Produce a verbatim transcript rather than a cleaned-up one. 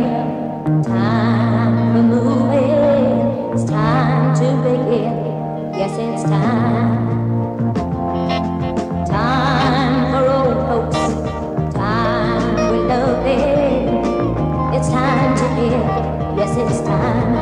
Time for moving, it's time to begin. Yes, it's time. Time for old folks, time for loving. It's time to give. Yes, it's time.